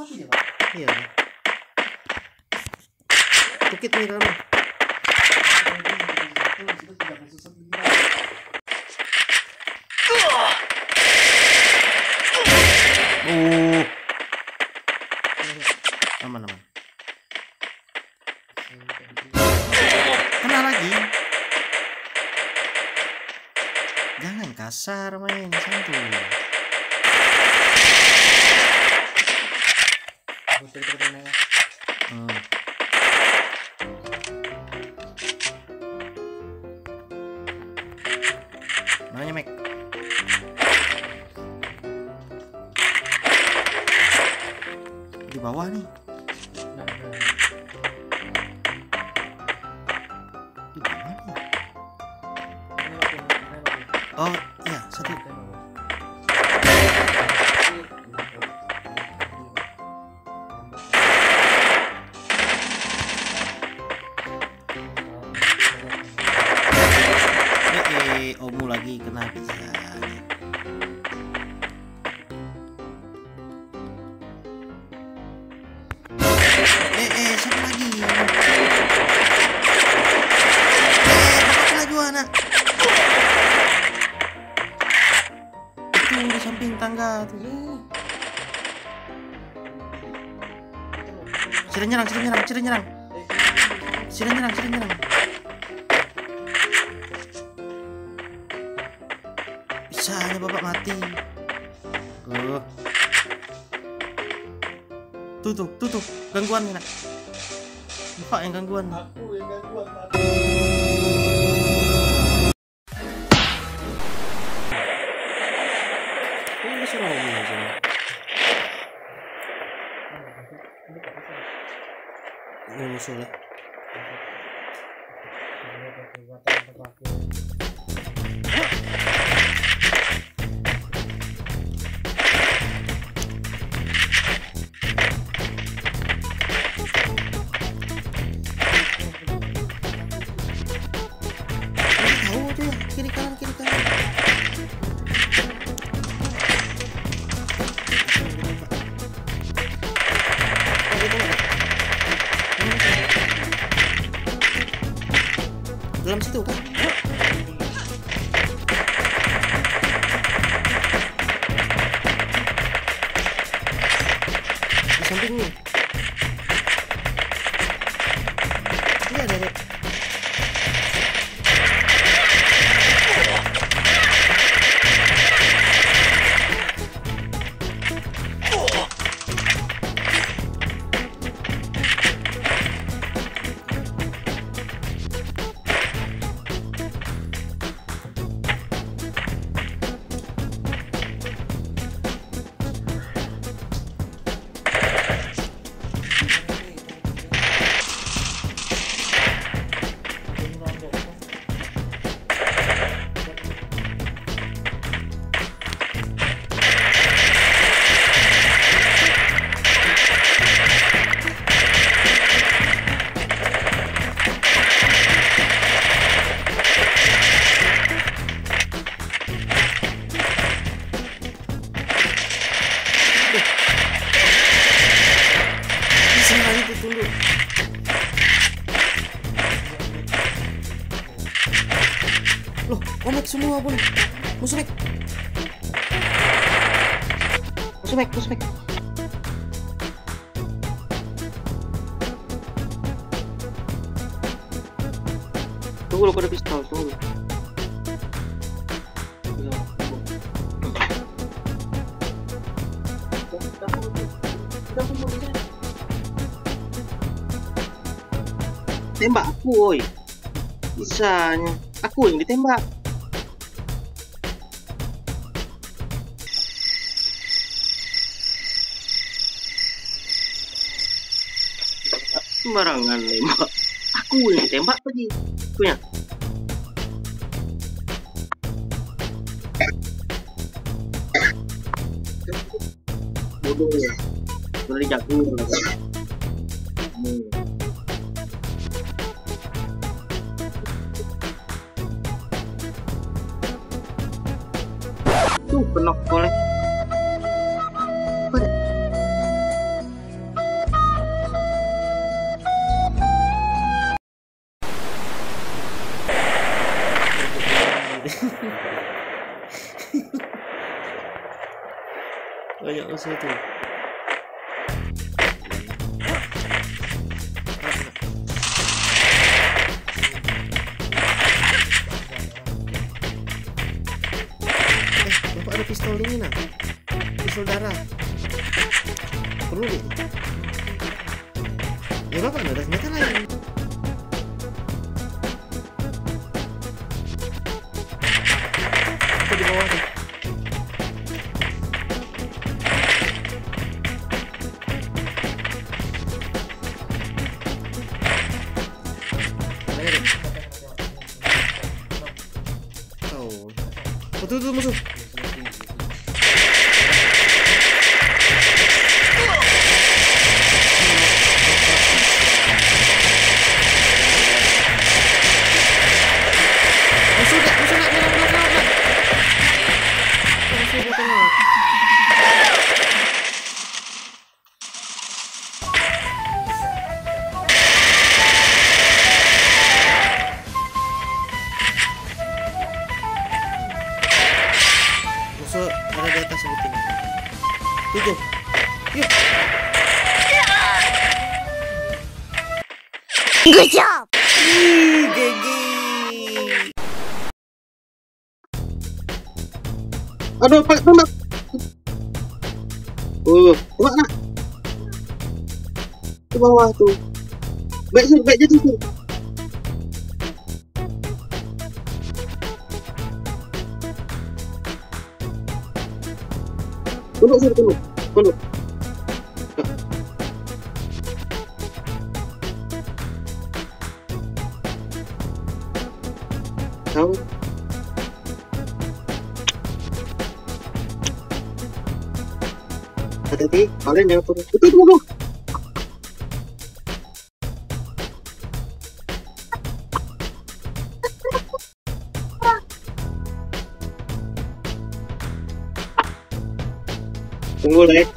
Iya. Tukit nih kamu. Aman. Kena lagi. Jangan kasar main, santuy. Mananya Mek? Di bawah nih. Di bawah nih. Oh iya, satu. Omu lagi kena bisa. Satu lagi. Bapak laju anak. Itu di samping tangga tuh. Sudah nyerang. Bisanya bapak mati. Tutup gangguan nih nak. Bapak yang gangguan. Aku yang gangguan. Ini suruh ngomong sini. Ini musuh lah. Kiri kanan. Dalam situ kan? Di samping nih. Iya ada. Loh, komek semua pun. Musuh Mek. Tunggu lo pada pistol, tunggu. Tembak aku, woi. Bisanya aku yang ditembak. Sembarangan nembak. Aku yang ditembak tadi. Punya. Bodoh ya. Boleh jago lagi. Tuh penok oleh banyak musuh tuh. Bapak ada pistol ini nah, pistol darah. Perlu deh. Ya bapak ada senjata lain. Itu di bawah tuh. Tuh musuh. Musuh ada di atas sebutin. Tuh. Yuk. Good job. GG. Aduh, Pak, tembak. Tembak nak. Ke bawah tuh. Baik jadi tuh. Tunduk. Tahu. Hati-hati, kalian jangan turun. Tunggu. Tunggu, Lek.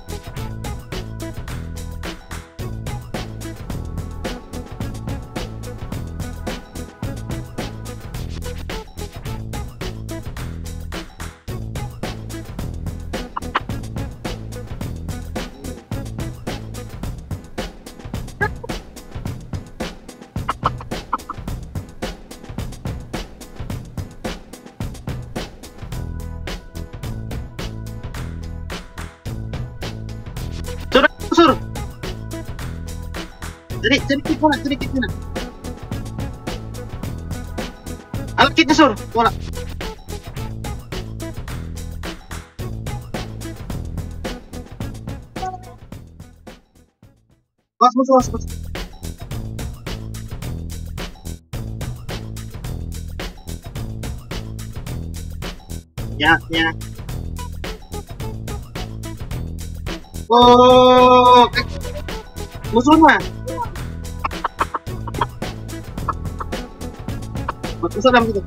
Sur. Jadi kita. Alat kita sur, bola. Mas. Ya. Oh, musuh mah. Musuh dalam gitu.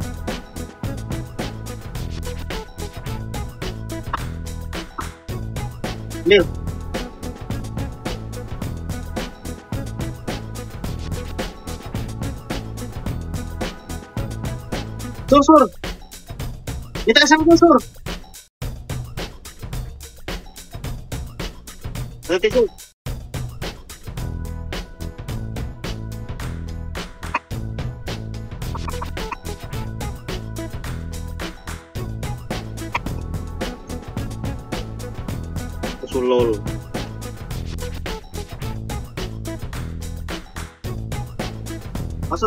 Nil. Sur. Kita sama sur. Nanti sur. Sulol. Masuk.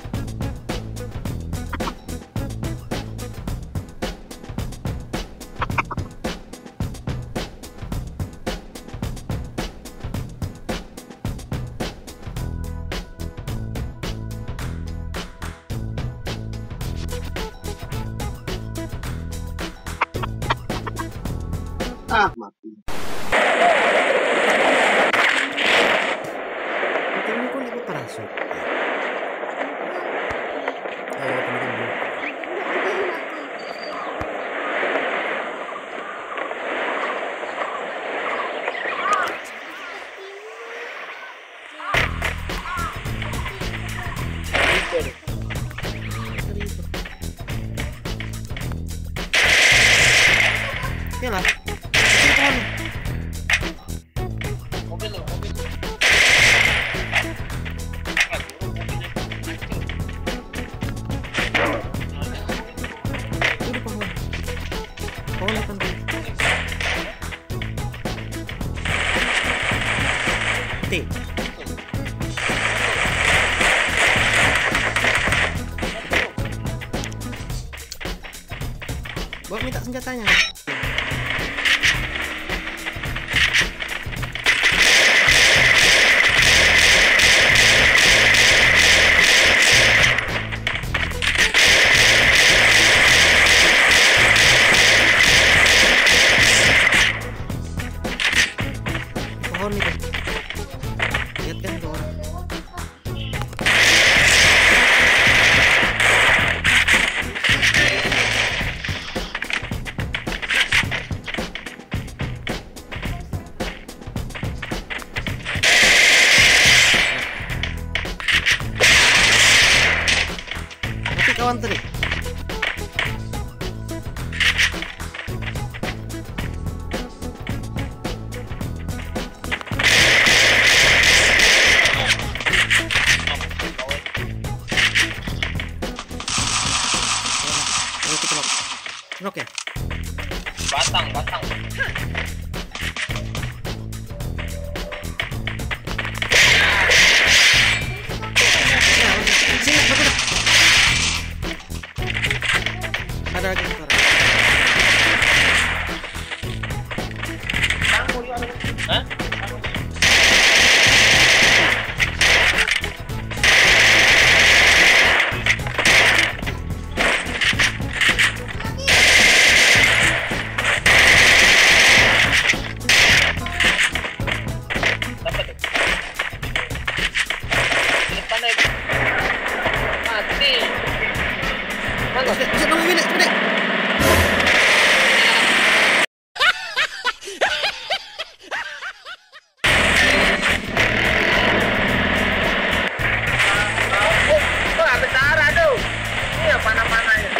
Mati. Ini kok ikut parasut. Ayo teman-teman. Oke lah. mati. Bawa minta senjatanya. Pohon itu. Lihat kan tuh orang. Mati kawan tadi. Knock ya? Batang. Sini, betul. Ada lagi sekarang. Hah? Dapat tuh. Di depan deh. Mati. Mana? Bisa bangun minit, minit. Tuh, habis darah tuh. Ini yang panah-panah ya.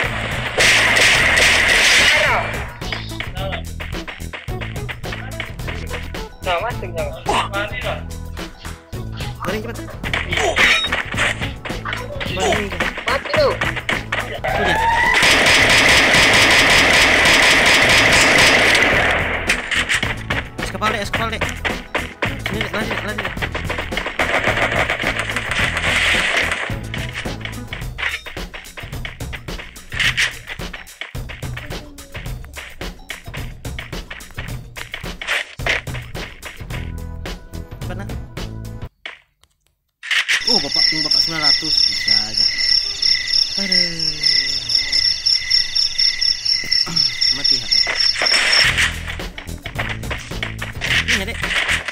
Nah, mati jangan. Mari cepat. Mari. Mati tuh. Sudah. Eskapal dek. Sini dek, lari. Mana? Oh, bapak 900 bisa aja. Aduh. Mati HP. Ini dek.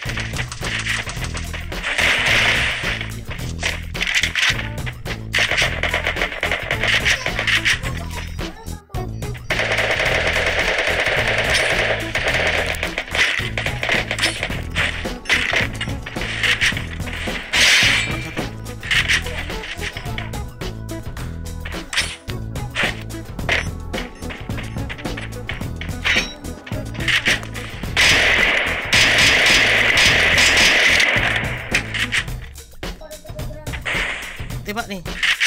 Tembak nih.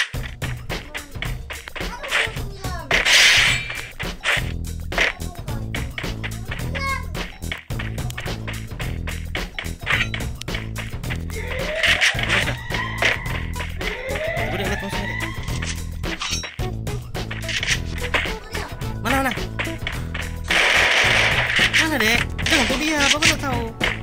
Bisa. Udah lihat musuhnya deh. Mana? Mana dek? Jangan tuh dia, bapak nggak tahu.